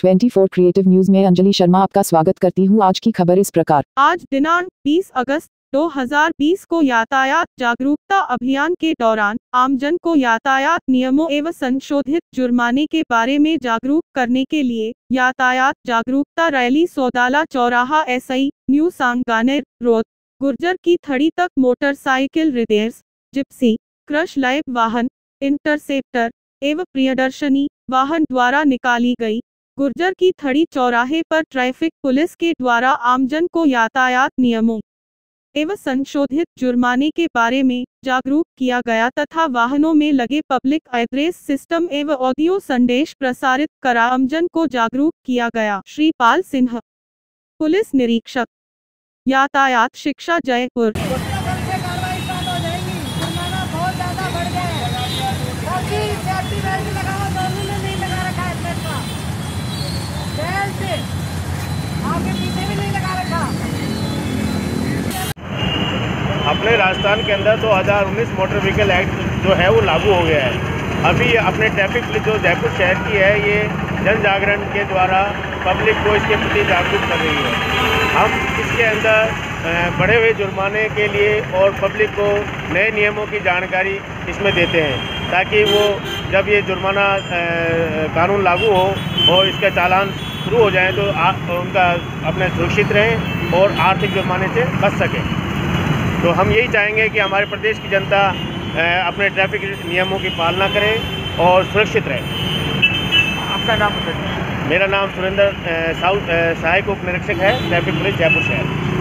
24 creative news में अंजलि शर्मा आपका स्वागत करती हूँ। आज की खबर इस प्रकार। आज दिनांक 20 अगस्त 2020 को यातायात जागरूकता अभियान के दौरान आमजन को यातायात नियमों एवं संशोधित जुर्माने के बारे में जागरूक करने के लिए यातायात जागरूकता रैली सौदाला चौराहा SI new Sanganer road Gurjar की थड़ी तक मोटरसाइकिल रिदेर्स जिप्सी क्रश लाइव वाहन इंटरसेप्टर एवं प्रियदर्शनी वाहन द्वारा निकाली गई। गुर्जर की थड़ी चौराहे पर ट्रैफिक पुलिस के द्वारा आमजन को यातायात नियमों एवं संशोधित जुर्माने के बारे में जागरूक किया गया तथा वाहनों में लगे पब्लिक एड्रेस सिस्टम एवं ऑडियो संदेश प्रसारित करा आमजन को जागरूक किया गया। श्री पाल सिन्हा, पुलिस निरीक्षक, यातायात शिक्षा, जयपुर। अपने राजस्थान के अंदर 2019 मोटर व्हीकल एक्ट जो है वो लागू हो गया है। अभी अपने ट्रैफिक पुलिस जो जयपुर शहर की है ये जन जागरण के द्वारा पब्लिक को इसके प्रति जागरूक कर रही है। हम इसके अंदर बढ़े हुए जुर्माने के लिए और पब्लिक को नए नियमों की जानकारी इसमें देते हैं ताकि वो जब ये जुर्माना कानून लागू हो और इसका चालान शुरू हो जाए तो उनका अपने सुरक्षित रहें और आर्थिक जुर्माने से बच सकें। तो हम यही चाहेंगे कि हमारे प्रदेश की जनता अपने ट्रैफिक नियमों की पालना करें और सुरक्षित रहें। आपका नाम बताइए। मेरा नाम सुरेंद्र साहू सहायक उप निरीक्षक है ट्रैफिक पुलिस जयपुर शहर।